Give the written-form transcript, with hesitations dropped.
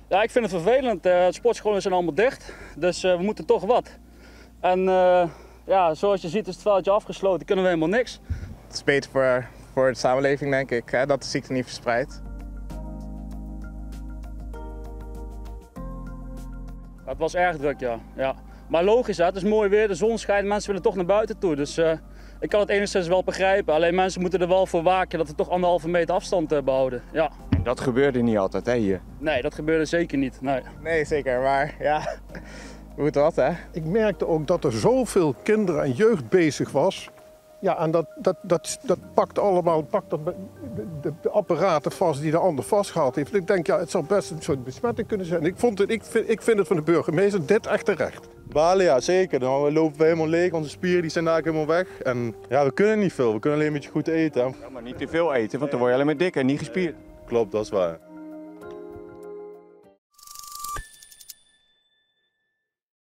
Ja, ik vind het vervelend. Het sportscholen zijn allemaal dicht, dus we moeten toch wat. En ja, zoals je ziet is het veldje afgesloten, kunnen we helemaal niks. Het is beter voor de samenleving, denk ik, hè, dat de ziekte niet verspreidt. Het was erg druk, ja. Maar logisch, hè? Het is mooi weer, de zon schijnt, mensen willen toch naar buiten toe. Dus ik kan het enigszins wel begrijpen. Alleen mensen moeten er wel voor waken dat we toch 1,5 meter afstand behouden. Ja. En dat gebeurde niet altijd, hè, hier? Nee, dat gebeurde zeker niet. Nee. Nee, zeker, maar ja, we moeten wat, hè. Ik merkte ook dat er zoveel kinderen en jeugd bezig was. Ja, en dat pakt allemaal de apparaten vast die de ander vastgehaald heeft. Ik denk, ja, het zou best een soort besmetting kunnen zijn. Ik vind het van de burgemeester dit echt terecht. Balen, ja, zeker. Dan lopen we helemaal leeg, onze spieren die zijn daar helemaal weg. En ja, we kunnen niet veel, we kunnen alleen een beetje goed eten. Ja, maar niet te veel eten, want dan word je alleen maar dik en niet gespierd. Klopt, dat is waar.